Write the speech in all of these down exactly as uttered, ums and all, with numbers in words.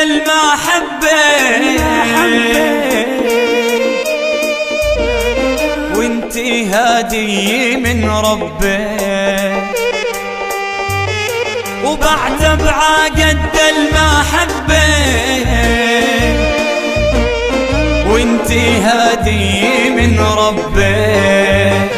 المحبة وانتي هادي من ربي، وبعد بعقد المحبة وانتي هادي من ربي.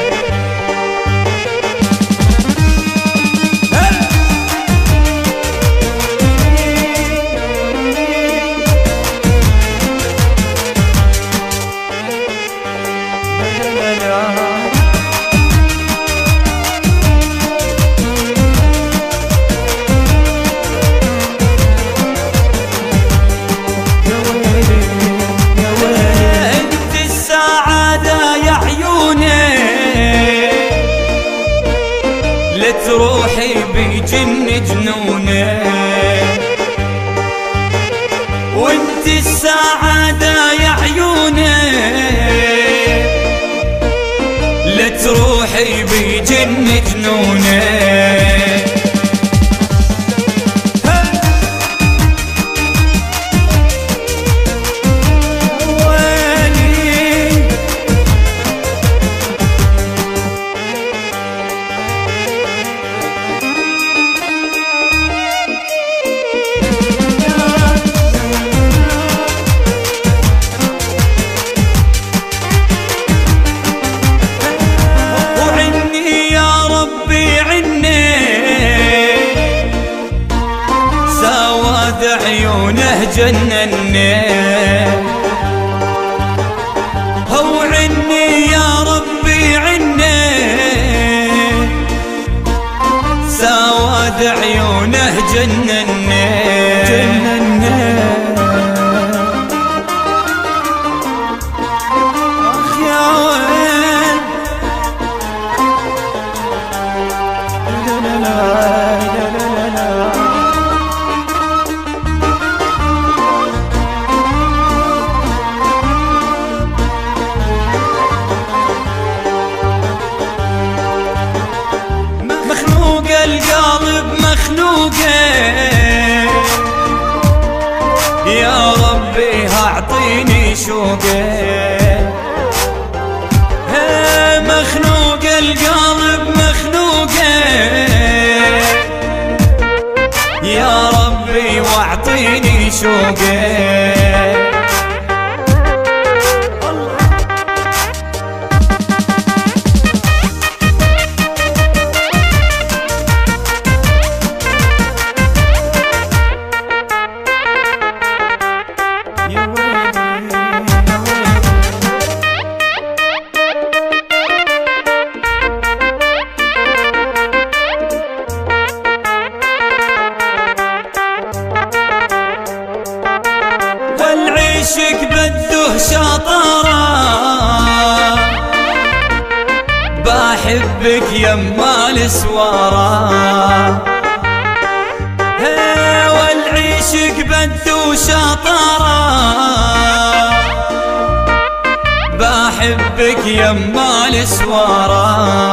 تروحي بجن جنوني وانت السعادة يا عيوني، لتروحي بجن جنوني. عيونه جنني هو عني يا ربي عني، سواد عيونه جنني جنني. اخ يا وين لا لا لا لا لا القلب مخنوقه يا ربي اعطيني شوقه، مخنوق القلب مخنوقه يا ربي واعطيني شوقه. والعيشك بده شطارة بحبك يما السوارة، والعيشك بده شطارة بحبك يما السوارة.